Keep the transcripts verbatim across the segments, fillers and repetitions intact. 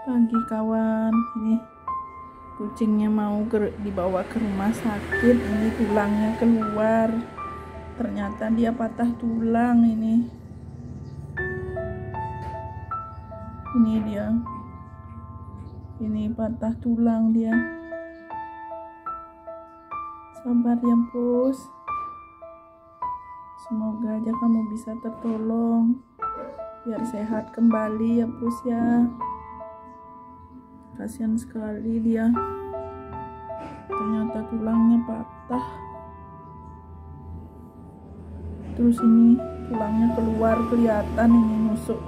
Pagi kawan, ini kucingnya mau ke, dibawa ke rumah sakit. Ini tulangnya keluar, ternyata dia patah tulang. Ini ini dia, ini patah tulang dia. Sabar ya Pus, semoga aja kamu bisa tertolong biar sehat kembali ya Pus ya. Kasihan sekali dia, ternyata tulangnya patah. Terus ini tulangnya keluar, kelihatan ini nusuk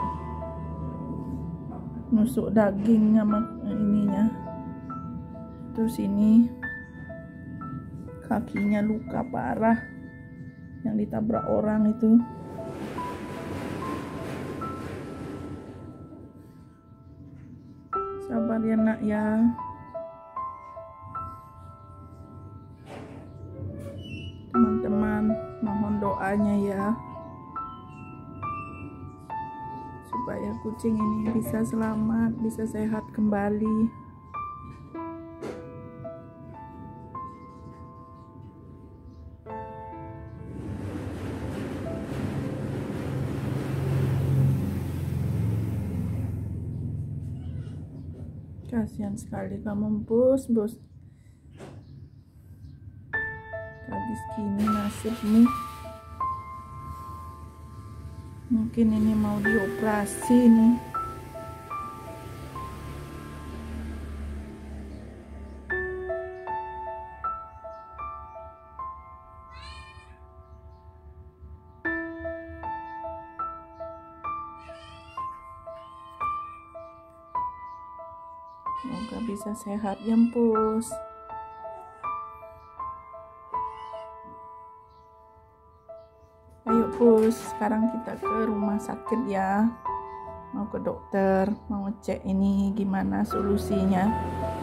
nusuk daging sama ininya. Terus ini kakinya luka parah yang ditabrak orang itu. Sabar ya nak ya. Teman-teman mohon doanya ya, supaya kucing ini bisa selamat, bisa sehat kembali. Kasihan sekali kamu Bos, Bos. Tragis gini nasibmu. Mungkin ini mau dioperasi nih. Semoga bisa sehat ya Pus. Ayo Pus, sekarang kita ke rumah sakit ya. Mau ke dokter, mau cek ini gimana solusinya.